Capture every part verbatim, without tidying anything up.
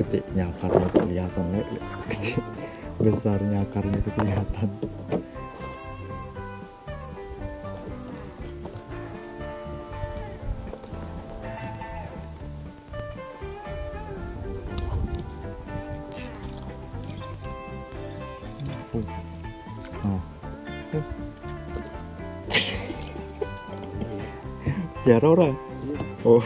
Tapi nyakarnya tuh kelihatan ya. Besarnya akarnya itu kelihatan. Oh. Biar orang. Oh.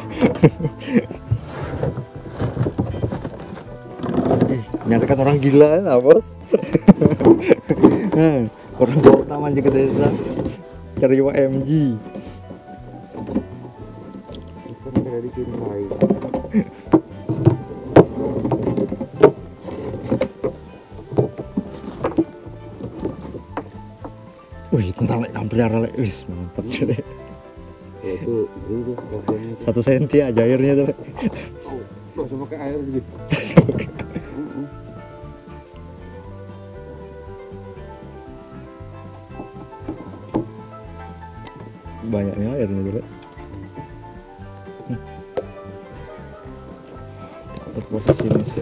Ih, nyarikan orang gila lah bos. Nah, orang bawa taman juga desa cari O M G. Wih, tentang lek nampilnya lek wis mantap deh. Itu itu problemnya Satu senti aja airnya tuh. oh langsung pakai air gitu. Banyaknya airnya tuh. Untuk posisi nasi.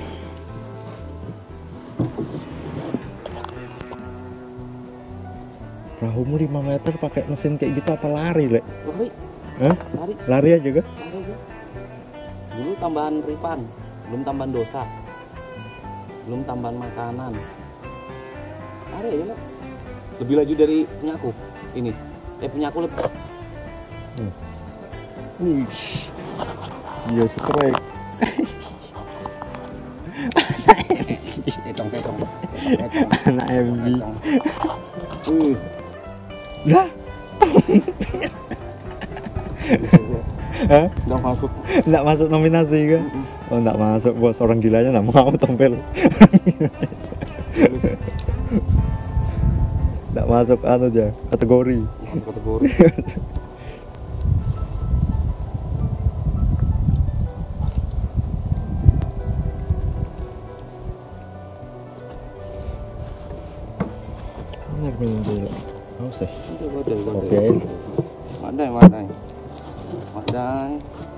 Perahumu lima meter pakai mesin kayak gitu apa lari, Lek? Lari. Hah? Lari. Lari aja kan? Lari aja. Dulu tambahan ripan, belum tambahan dosa. Belum tambahan makanan. Lari aja, Lek. Lebih laju dari punyaku. Ini. Eh punyaku lebih. Hmm. Wih. Iya, strike. Etong, etong. Anak M G. Uh. Lah. Hah? Nggak masuk. Nggak masuk nominasi kan? Oh, nggak masuk bos, orang gilanya nggak mau tampil. Nggak masuk anu aja kategori. Kategori. Benar minum dulu. Oh sih. Oke. Madai, madai. Madai.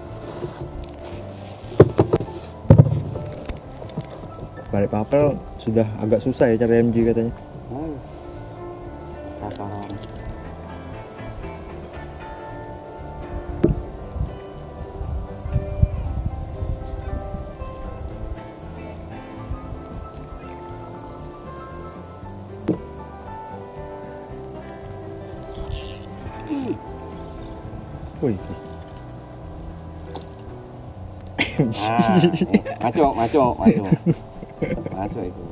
Balik papel sudah agak susah ya cari M G katanya. Hmm. Sasaran. Wih. Ah, maco, maco, maco. Maco itu.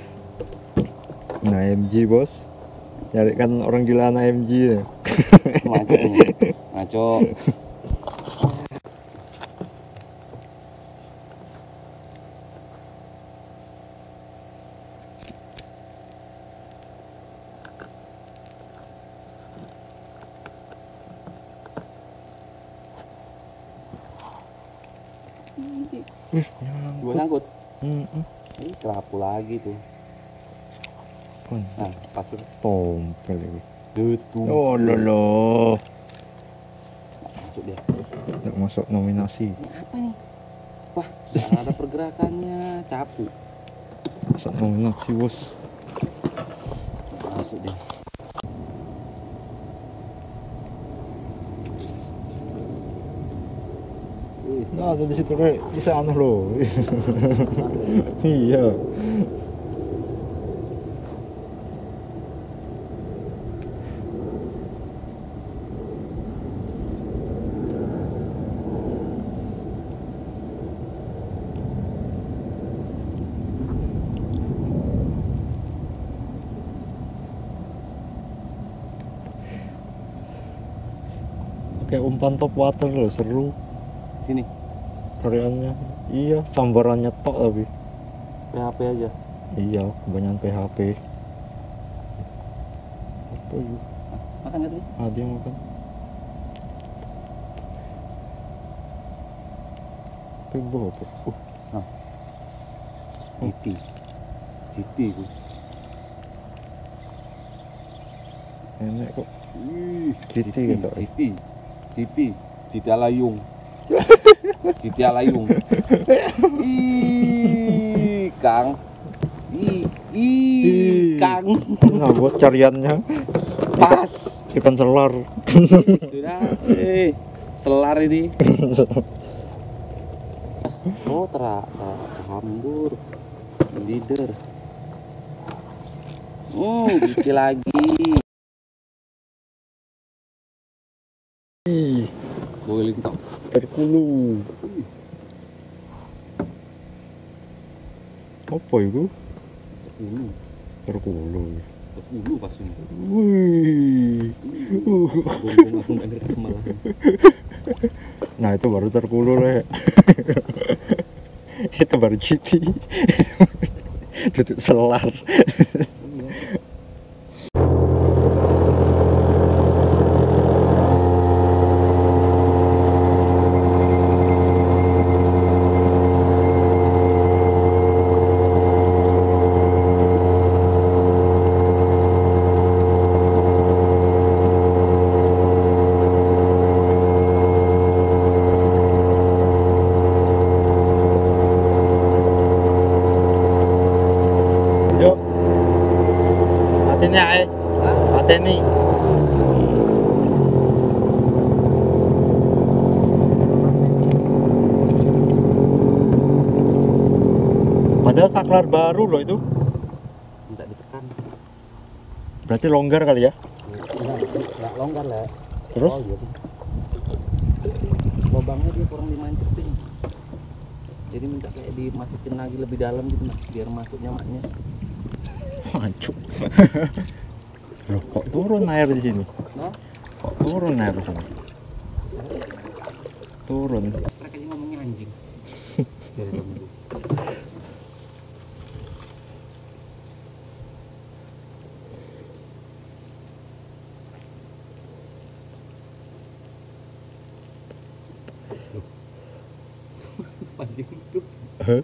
Nah M G bos, carikan orang gila anak M G ya. Maco, maco. Wih, Gue nyangkut. Hmm, hmm. Ini kerapu lagi tuh. Nah, pas tuh. Tompel ini. Dutu. Oh lolo. Masuk dia. Tidak masuk nominasi. Ini apa nih? Wah, jangan ada pergerakannya. Capu. Masuk nominasi bos. Masuk dia. Nah, ada di situ kayak bisa aneh loh. Iya. Kayak umpan top water loh, seru. Sini. Karyanya. Iya, sambarannya tok tapi. P H P aja. Iya, kebanyakan P H P. Apa itu? Makan nggak tadi? Ada yang makan. Itu apa? Uh, Nah. Titi. Titi itu. enak kok. Ih, Titi gitu. Titi. Titi. Titi alayung. Titia layung. Ih, Kang. Ih, ih, Kang. Nah, buat cariannya Pas. ikan selar. Sudah, eh, selar ini. Oh, tera, hambur, leader. Hmm, gici lagi. Ih, Boleh lintok. terkulu. Apa itu? Ini, Terkulu. dulu pas ini. Wih. Bongbong aku nggak ngerti malahan. Nah, itu baru terkulu le. Itu baru citi. Tutup selar. Yuk. Patennya eh. Paten nih. Padahal saklar baru loh itu. Minta ditekan. Berarti longgar kali ya? Enggak, enggak longgar lah. Terus? Oh, iya. Lubangnya dia kurang lima inch lebih. Jadi minta kayak dimasukin lagi lebih dalam gitu mas, biar masuknya maknya. Hancur. Loh, kok turun air di sini? Nah, Kok turun air di sini? Turun. mereka ini ngomongnya anjing. Dari dulu. Pancing itu. Hah?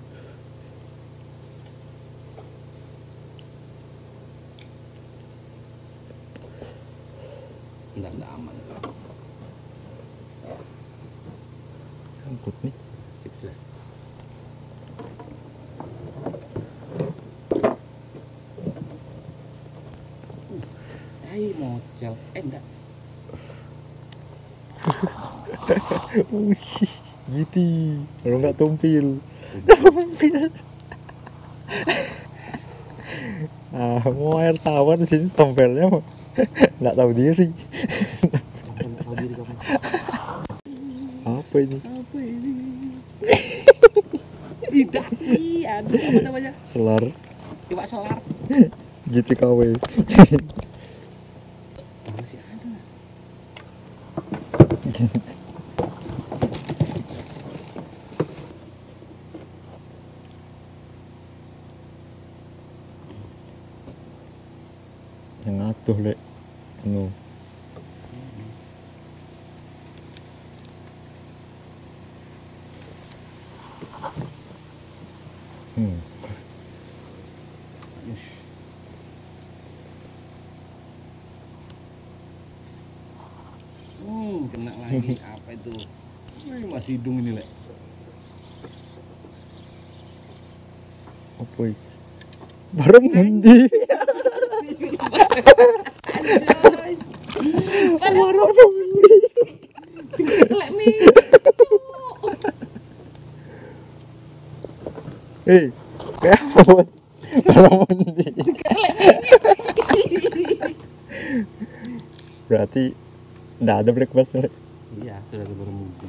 Enggak, enggak aman. Sangkut nih. Sip lah. Hai mocel. Eh enggak. Wih, gitu. Kalau nggak tumpil. Tumpil. Ah, mau air tawar di sini tompelnya mah nggak tahu diri. Enggak tahu diri kamu. Apa ini? Apa ini? Tidak sih, aduh apa namanya? Selar Coba solar. G T K W. Masih ada. Yang atuh lek. No. Hmm. Hmm, kena lagi apa itu? Wih, masih hidung ini lek. Apa itu? Bareng mundi. Bareng mundi. Lek nih. Eh, kayak apa? Bareng mundi. Berarti nggak ada breakfast lek. Iya, sudah keburu mungkin.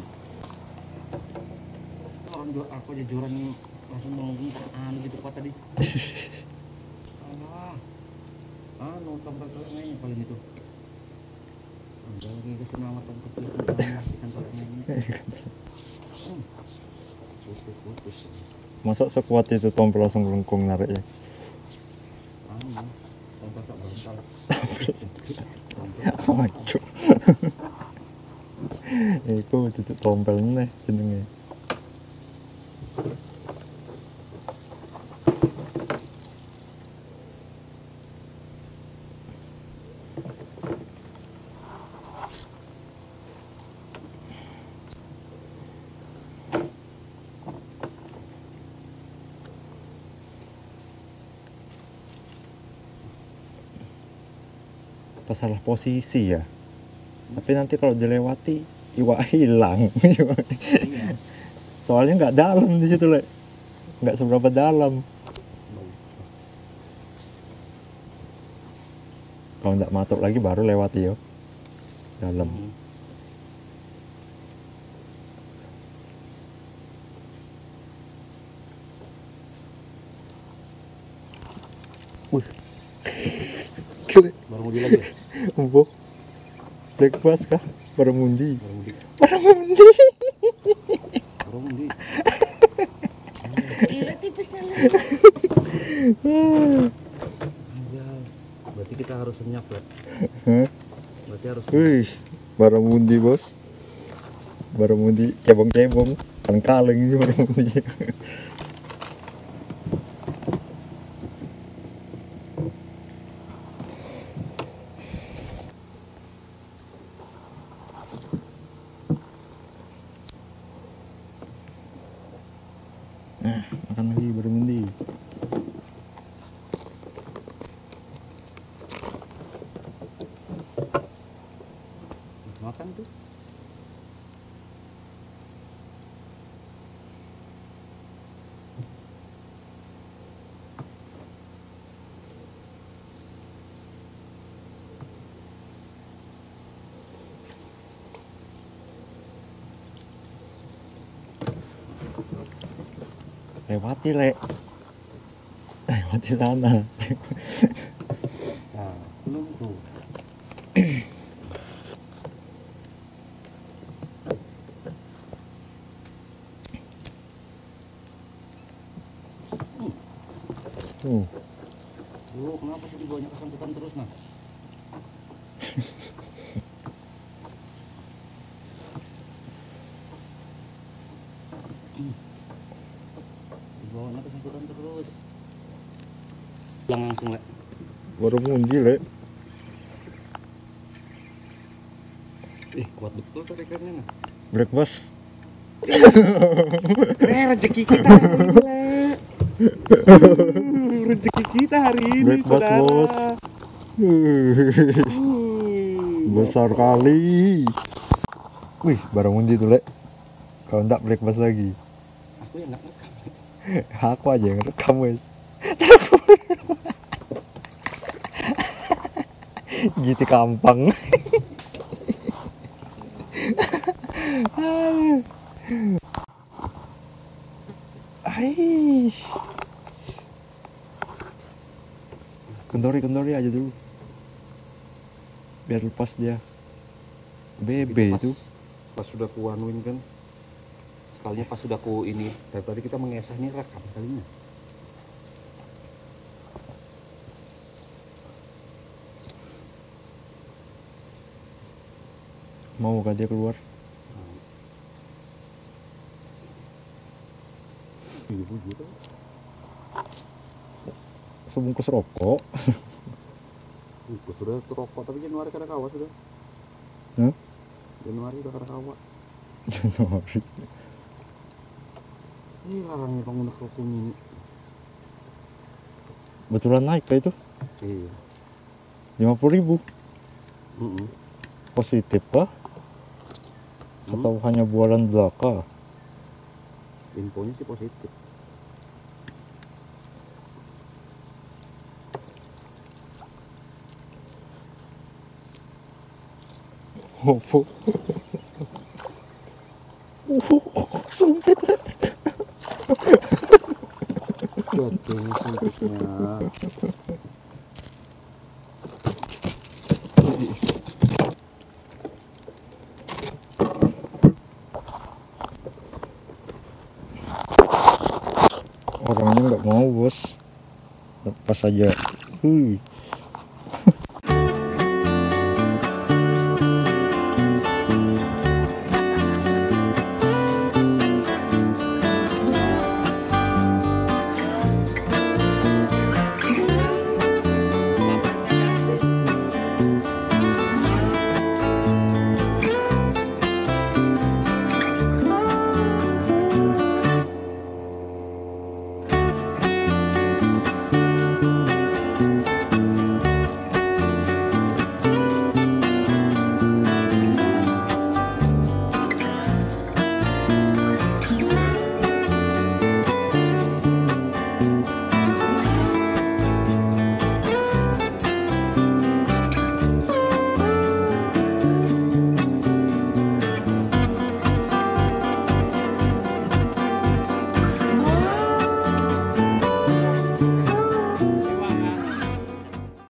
Orang jual aku aja jualan langsung menggunakan anu gitu kuat tadi. Allah. Anu tempat lainnya paling itu. Ada lagi keselamatan kecil ikan topnya ini. Hmm. Putus-putus. Masa sekuat itu tompel langsung lengkung narik ya? Anu, tempat tak berontal. Hancur. Iku tutup tompelnya jenenge. apa salah posisi ya? Tapi nanti kalau dilewati iwak hilang. Iya. Soalnya nggak dalam di situ, Le. Nggak seberapa dalam. Kalau nggak matuk lagi baru lewati yo dalam. Hmm. Wih. Kira Baru mau lagi. empuk. Breakfast kah? Baramundi. Baru mau. Baramundi. Baru mau di. Gila tipisnya lu. Anjay. Berarti kita harus senyap ya. Hah? Berarti harus. Wih, baramundi bos. Baramundi cebong-cebong, kaleng-kaleng ini baramundi. Nah, makan lagi baramundi. Makan tuh. Lewati, Le. Lewati sana. Nah, belum tuh. Tuh. Lu kenapa sih dibawanya kesamputan terus nah? Dibawanya kesamputan terus. Pulang langsung Le. Baramundi, Le. Ih kuat betul tarikannya nah. Breakfast. Eh rezeki kita hari ini Le. Hmm, rezeki kita hari ini Breakfast, saudara. bos. Wih, Hmm. besar kali. Wih, baramundi tuh, Le. Kalau enggak breakfast lagi. Aku yang nggak ngekam. Aku aja yang rekam, wes. G T Kampang. Aish. Kendori kendori aja dulu. Biar lepas dia. Bebe itu. Pas sudah ku anuin kan. Sekalinya pas sudah ku ini. Daripada kita mengesah ini rekam kalinya. Mau gak dia keluar? Ibu gitu. Sebungkus rokok. Itu sudah rokok tapi Januari kada kawa sudah. Hah? Januari udah kada kawa. Januari. Ini larangnya pengguna rokok ini. Betulan naik kayak itu Iya. lima puluh ribu. Mm-mm. Positif kah? Atau hanya bualan belaka? Infonya sih positif. Opo. Sumpit. Betul sempitnya. Orangnya nggak mau bos, lepas aja. Hui.